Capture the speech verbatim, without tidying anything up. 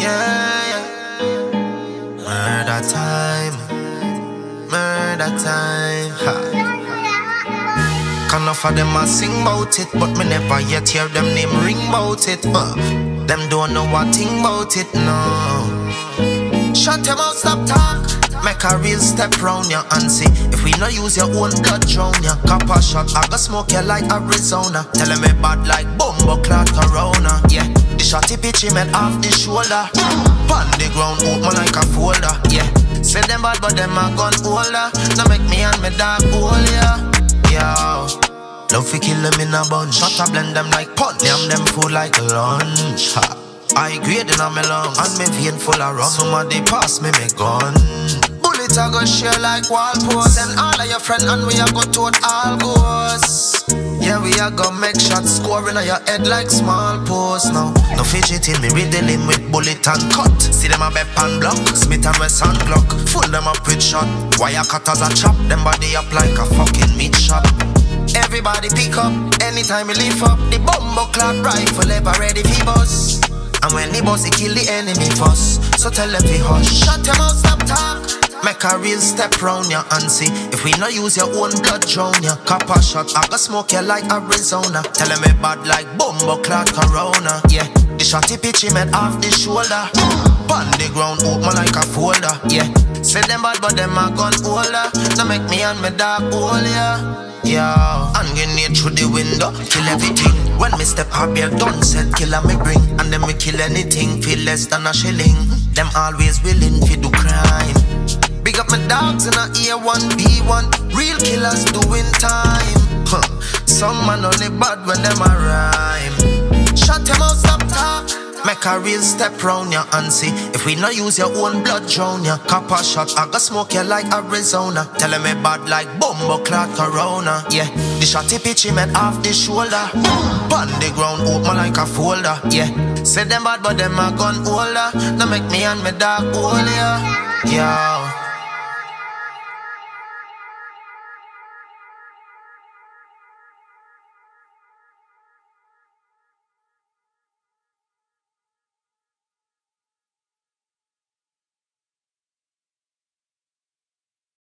Yeah, yeah. Murder time. Murder time. Ha. Can of them a sing about it, but me never yet hear them name ring about it. Huh. Them don't know what thing about it, no. Shut them out, stop talk. Make a real step round ya and see if we no use your own blood drown ya. Cop a shot, I go smoke ya like Arizona. Tell me bad like bumbo cloud corona. Yeah, the shotty pitchy made off the shoulder. Pon the ground, open like a folder. Yeah, say them bad but them a gun holder. Now make me and me dog hold ya. Yo, love fi kill them in a bunch. Shot a blend them like punch. Yam them food like lunch. Ha. I grade in a me lungs and me vein full of rum. Somebody pass me me gun. Bullet a go share like wall post. And all of your friends and we a go tote all goes. Yeah, we a go make shots scoring on your head like small post now. No fidgeting, me riddling with bullet and cut. See them a bep and block, Smith and Wesson Glock. Full them up with shot, wire cutters a chop. Them body up like a fucking meat shop. Everybody pick up, anytime we lift up. The bumbo clad rifle ever ready for bust. And when the boss he kill the enemy first. So tell them to hush. Shut them out, stop talk. Make a real step round ya and see if we no use your own blood drown ya. Cop a shot, I go smoke ya like Arizona. Tell me bad like bumbo cloud corona. Yeah, the shotty pitchy made off the shoulder. Pon the ground, open like a folder. Yeah, say them bad but them a gun holder. Now make me and me dog hold ya. Yo, and grenade through the window, kill everything. When me step up here, done set, killer me bring. And then we kill anything, feel less than a shilling. Them always willing to do crime. Big up my dogs in a A one B one. Real killers doing time. Huh. Some man only bad when them a rhyme. Shut them out, stop talk. Make a real step round ya and see if we no use your own blood drown ya. Cop a shot, I go smoke ya like Arizona. Tell me bad like bumbo cloud corona. Yeah, the shotty pitchy made off the shoulder. Pon the ground, open like a folder. Yeah, say them bad but them a gun holder. Now make me and me dog hold ya. Yo.